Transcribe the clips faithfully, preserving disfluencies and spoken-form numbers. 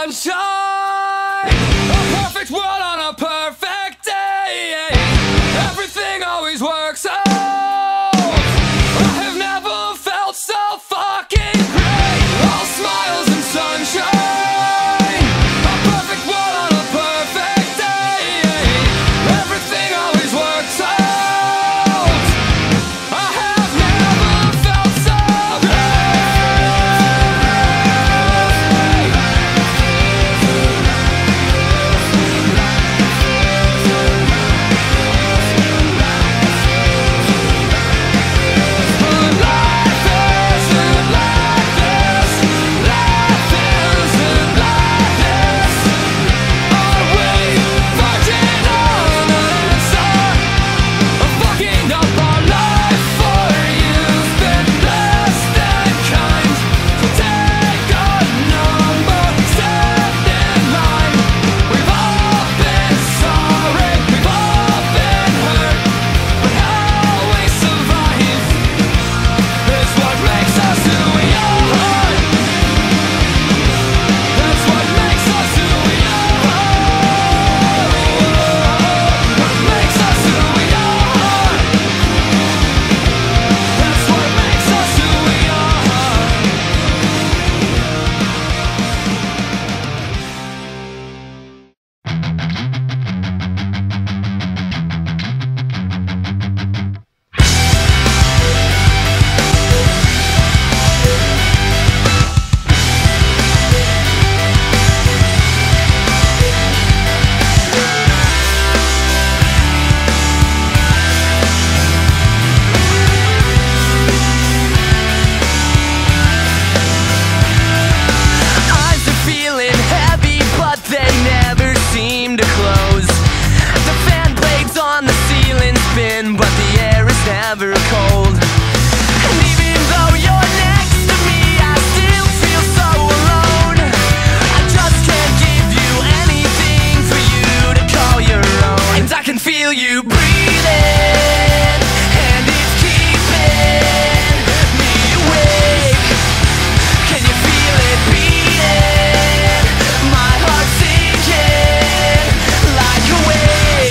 sunshine. A perfect world on a perfect day. Everything always works out. I have never felt so fucking great. All smiles and sunshine. A perfect world on a perfect day. Everything always works out. But the air is never cold. And even though you're next to me, I still feel so alone. I just can't give you anything for you to call your own. And I can feel you breathing, and it's keeping me awake. Can you feel it beating? My heart's sinking like a wave.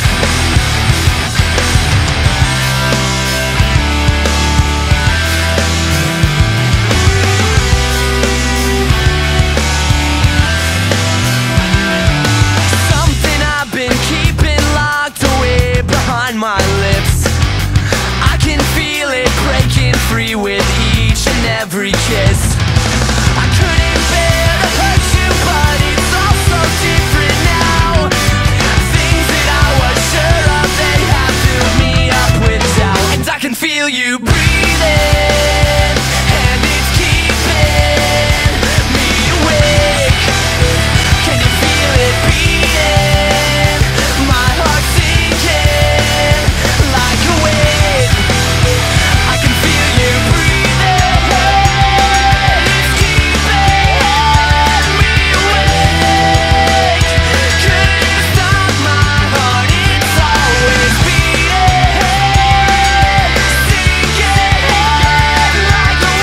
My lips, I can feel it breaking free with each and every kiss. I couldn't bear to hurt you, but it's all so different now. Things that I was sure of, they have filled me up with doubt. And I can feel you breathing, and it's keeping me awake. Can you feel it beating? My heart's sinking like a wave. I can feel you breathing, it's keeping me awake. Could you stop my heart? It's always beating, sinking like a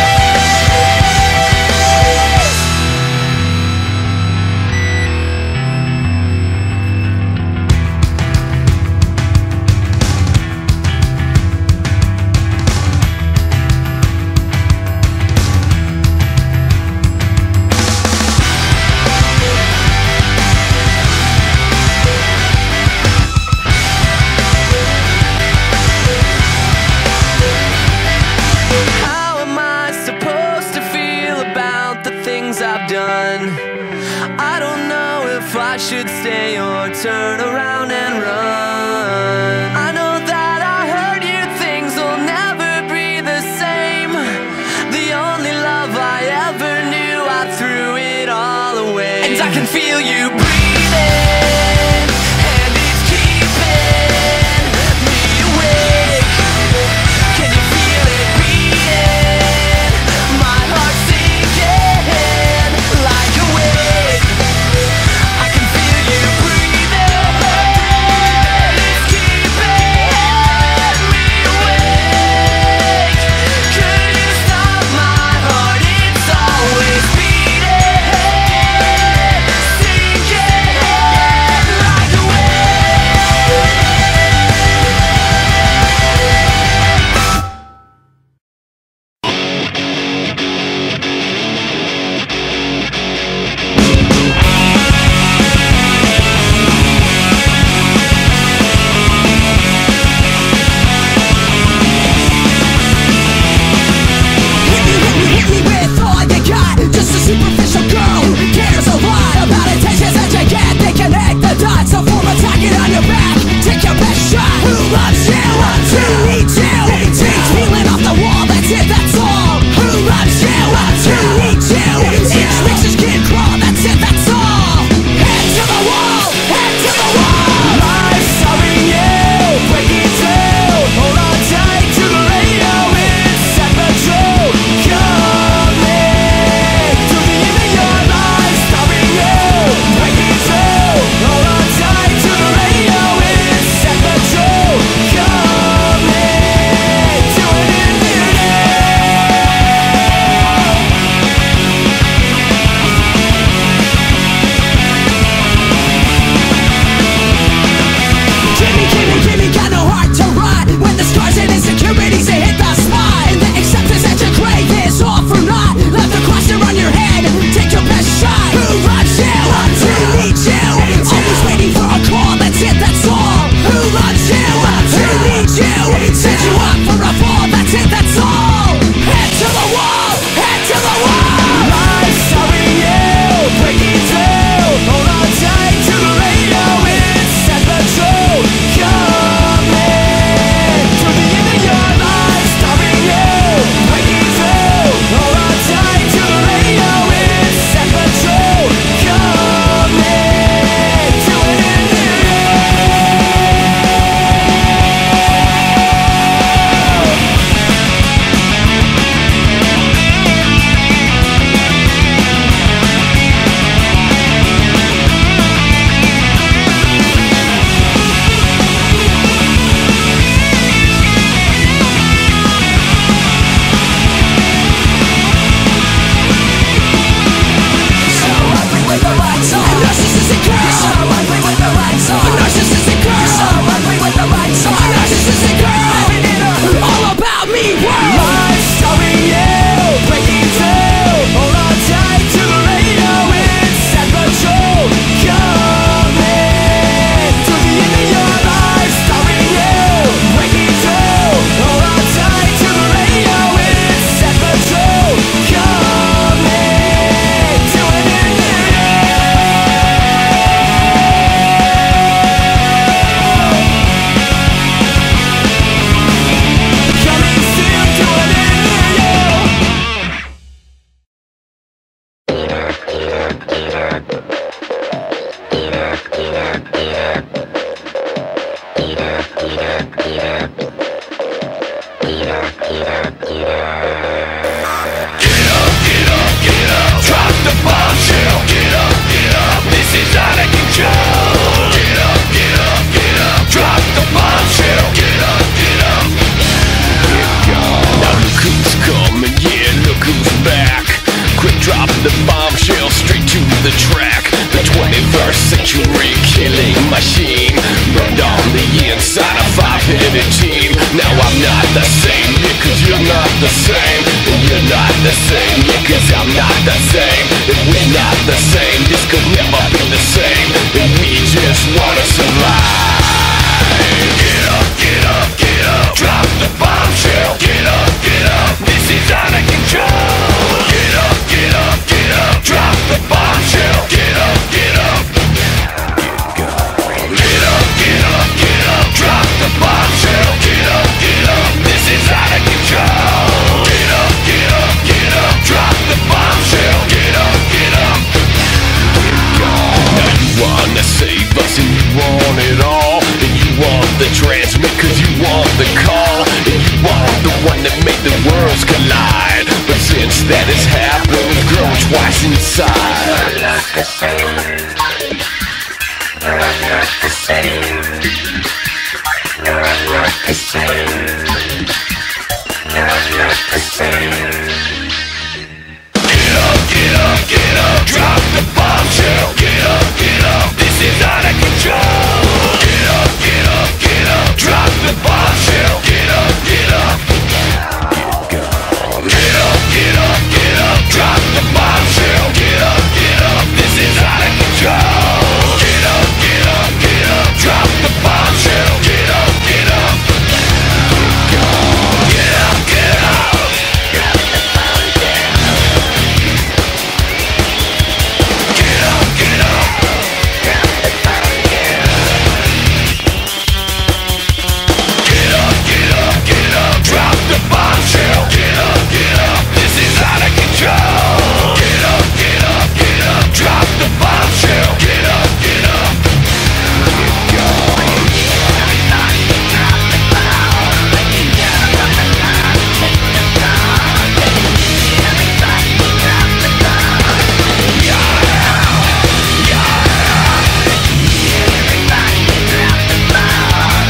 I've done. I don't know if I should stay or turn around and run. I know that I hurt you, things will never be the same. The only love I ever knew, I threw it all away. And I can feel you breathing, and it's keeping me awake. Can you feel it beating? My heart's sinking like a wave. I can feel you breathing, it's keeping me awake. Could you stop my heart? It's always beating, the bombshell. Get up, get up, this is out of control. Get up, get up, get up, drop the bombshell. Get up, get up, get gone. Now look who's coming, yeah, look who's back. Quick drop the bombshell straight to the track. The twenty-first century killing machine burned on the inside a five-headed team. Now I'm not the same, yeah, cause you're not the same. And you're not the same, yeah, cause I'm not the same. And we're not the same, this could never be the same. And we just wanna survive. Get up, get up, get up, drop the bombshell. Get up, get up, this is out of control. Get up, get up, get up, drop the bombshell. Get up, get up, get gone. Get up, get up, get up, drop the bombshell. Get up, get up, this is out of control. Get up, get up, get up, drop the bombshell. Get up, get up, get gone. Now you wanna save us and you want it all. And you want the transmit cause you want the call. And you want the one that made the worlds collide. But since that has happened, we've grown twice inside. You're not the same. You're not the same. You're not the same. You're not the same. Get up, get up, get up, drop the bombshell. Get up, get up, this is out of control. Get up, get up, get up, drop the bombshell. Get up, get up, get gone. Get up, get up, get up, drop the bombshell. Get up, get up, this is out of control. Get up, get up, get up, drop the bombshell. Get up, get up, get gone. Get up, get up, drop the bombshell. Get up, get up, drop the bombshell. Get up, get up, get up, drop the bombshell. Get up, get up, this is out of control. Get up, get up, get up, drop the bombshell. Get up, get up, get gone. Everybody drop the bomb. Everybody drop the bomb. Yeah, yeah. Everybody drop the bomb.